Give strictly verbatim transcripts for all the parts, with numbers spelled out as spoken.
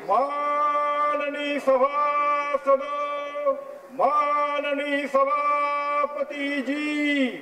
माननीय सभासदों, माननीय सभापति जी,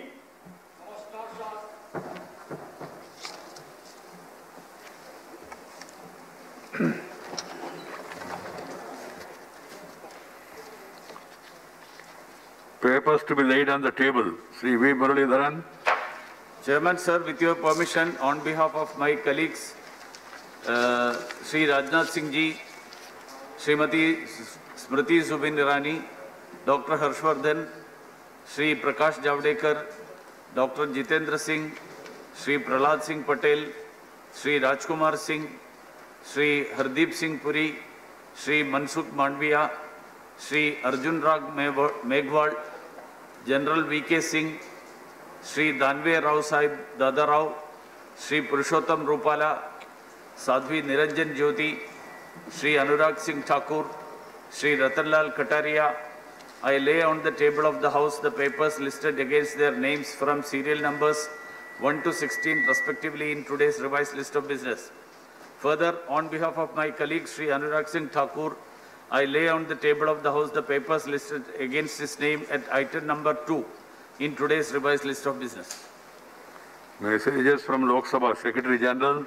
papers to be laid on the table. Sri V. Muralidharan. Chairman, sir, with your permission, on behalf of my colleagues, uh, Sri Rajnath Singh ji, Srimati Smriti Zubin Irani, Doctor Harshvardhan, Sri Prakash Javadekar, Doctor Jitendra Singh, Sri Prahlad Singh Patel, Sri Rajkumar Singh, Sri Hardeep Singh Puri, Sri Mansukh Mandviya, Sri Arjun Rag Meghwal, General V K Singh, Sri Danve Rao Sahib Dada Rao, Sri Purushottam Rupala, Sadhvi Niranjan Jyoti, Sri Anurag Singh Thakur, Sri Ratanlal Kataria. I lay on the table of the House the papers listed against their names from serial numbers one to sixteen respectively in today's revised list of business. Further, on behalf of my colleague Sri Anurag Singh Thakur, I lay on the table of the House the papers listed against his name at item number two in today's revised list of business. Messages from Lok Sabha Secretary General.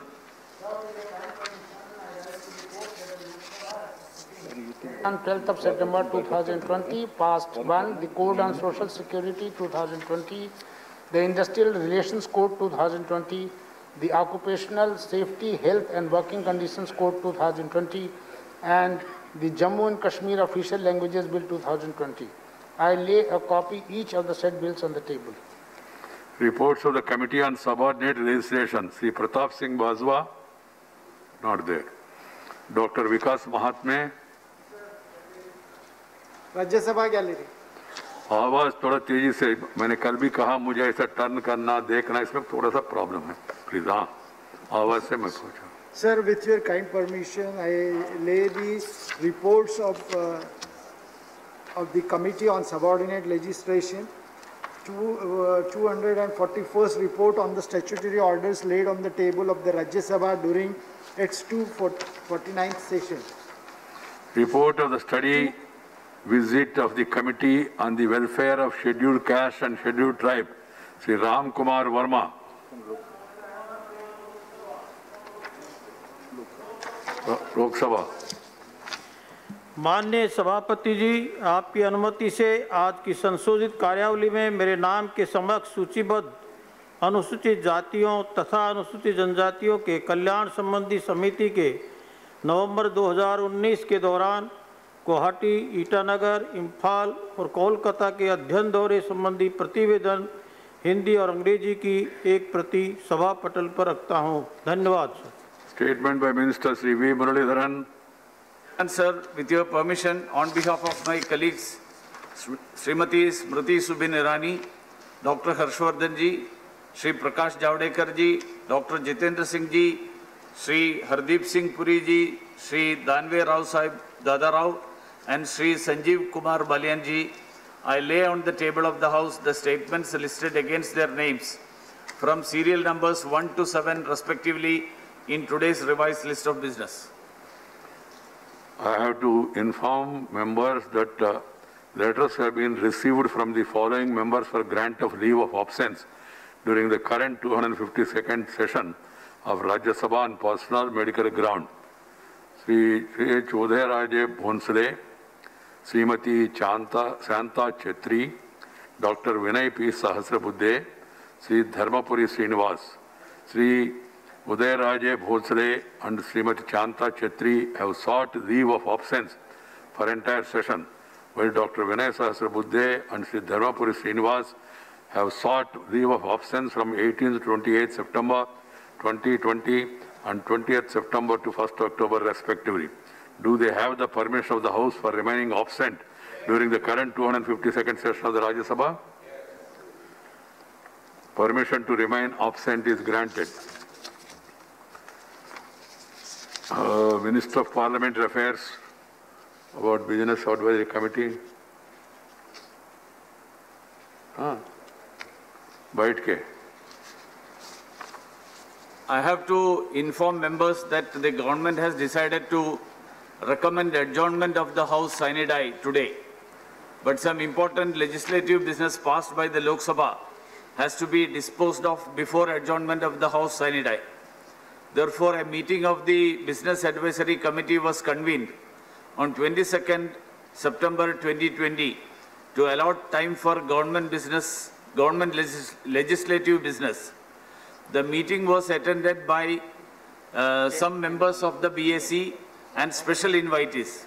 On twelfth of September two thousand twenty, passed one, the Code on Social Security two thousand twenty, the Industrial Relations Code two thousand twenty, the Occupational Safety, Health and Working Conditions Code two thousand twenty, and the Jammu and Kashmir Official Languages Bill two thousand twenty. I lay a copy each of the said bills on the table. Reports of the Committee on Subordinate Legislation. Sri Pratap Singh Bajwa, not there. Doctor Vikas Mahatme. राज्य सभा gallery. आवाज थोड़ा तेजी से, मैंने कल भी कहा मुझे ऐसा टर्न करना देखना, इसमें थोड़ा सा प्रॉब्लम है प्लीज. हाँ, आवाज से मैं पूछा. Sir, with your kind permission, I lay the reports of uh, of the Committee on Subordinate Legislation, two, uh, two hundred forty-first report on the statutory orders laid on the table of the Rajya Sabha during its two hundred forty-ninth session. Report of the study visit of the Committee on the Welfare of Scheduled Caste and Scheduled Tribe, Sri Ram Kumar Verma. लोक सभा. माननीय सभापति जी, आपकी अनुमति से आज की संशोधित कार्यावली में मेरे नाम के समक्ष सूचीबद्ध अनुसूचित जातियों तथा अनुसूचित जनजातियों के कल्याण संबंधी समिति के नवंबर दो हज़ार उन्नीस के दौरान गुवाहाटी, ईटानगर, इम्फाल और कोलकाता के अध्ययन दौरे संबंधी प्रतिवेदन हिंदी और अंग्रेजी की एक प्रति सभा पटल पर रखता हूं. धन्यवाद sir. Statement by Minister Sri V. Muralidharan. And sir, with your permission, on behalf of my colleagues, Srimati Smriti Zubin Irani, Doctor Harshvardhan ji, Sri Prakash Javadekar ji, Doctor Jitendra Singh ji, Sri Hardeep Singh Puri ji, Sri Danve Rao Sahib Dada Rao, and Sri Sanjeev Kumar Balian ji, I lay on the table of the House the statements listed against their names from serial numbers one to seven respectively in today's revised list of business. I have to inform members that uh, letters have been received from the following members for grant of leave of absence during the current two hundred fifty-second session of Rajya Sabha on personal medical ground. Sri Sri Udayaraje Bhonsle, Srimati Chanta Santa Chetri, Doctor Vinay P. Sahasrabuddhe, Sri Dharmapuri Srinivas, Sri Udayaraje Bhonsle and Srimati Chanta Chetri have sought leave of absence for entire session, while Doctor Vinay Sahasrabuddhe and Sri Dharmapuri Srinivas have sought leave of absence from eighteenth to twenty-eighth September twenty twenty and twentieth September to first October respectively. Do they have the permission of the House for remaining absent during the current two hundred fifty-second session of the Rajya Sabha? Permission to remain absent is granted. Uh, Minister of Parliamentary Affairs about Business Advisory Committee. हाँ, बैठ के. I have to inform members that the government has decided to recommend adjournment of the House sine die today. But some important legislative business passed by the Lok Sabha has to be disposed of before adjournment of the House sine die. Therefore, a meeting of the Business Advisory Committee was convened on twenty-second September twenty twenty to allot time for government business, government legis legislative business. The meeting was attended by uh, some members of the B A C and special invitees.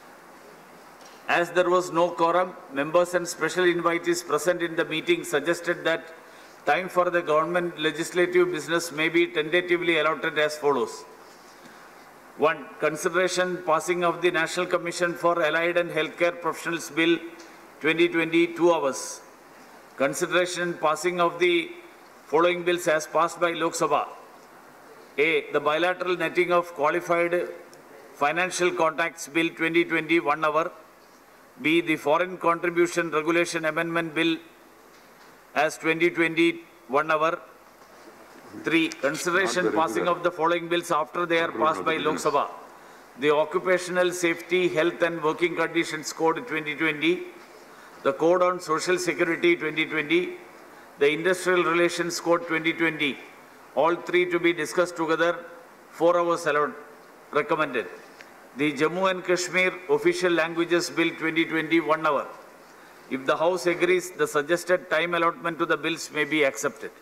As there was no quorum, members and special invitees present in the meeting suggested that time for the government legislative business may be tentatively allotted as follows. One, consideration passing of the National Commission for Allied and Healthcare Professionals Bill twenty twenty, two hours. Consideration passing of the following bills as passed by Lok Sabha. A, the bilateral netting of qualified financial contacts bill twenty twenty, one hour. B, the foreign contribution regulation amendment bill as twenty twenty, one hour. Three, consideration passing of the following bills after they are passed by Lok Sabha. The Occupational Safety, Health and Working Conditions Code twenty twenty, the Code on Social Security twenty twenty, the Industrial Relations Code twenty twenty, all three to be discussed together, four hours allowed, recommended. The Jammu and Kashmir Official Languages Bill twenty twenty, one hour. If the House agrees, the suggested time allotment to the bills may be accepted.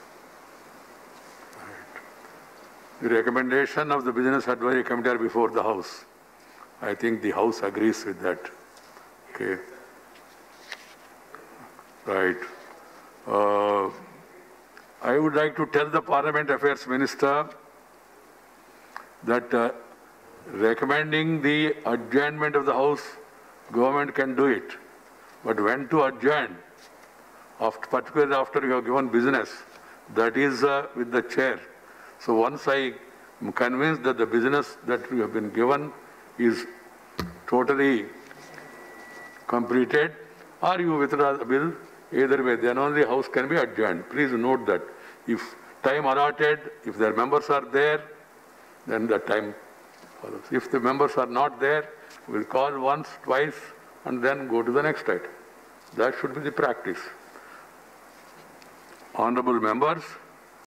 The recommendation of the Business Advisory Committee are before the House. I think the House agrees with that. Okay. Right. Uh, I would like to tell the Parliament Affairs Minister that uh, recommending the adjournment of the House, government can do it. But when to adjourn, after, particularly after you have given business, that is uh, with the chair. So once I am convinced that the business that we have been given is totally completed, or you withdraw the bill, either way, then only House can be adjourned. Please note that. If time allotted, if their members are there, then the time follows. If the members are not there, we'll call once, twice, and then go to the next item. That should be the practice. Honorable members,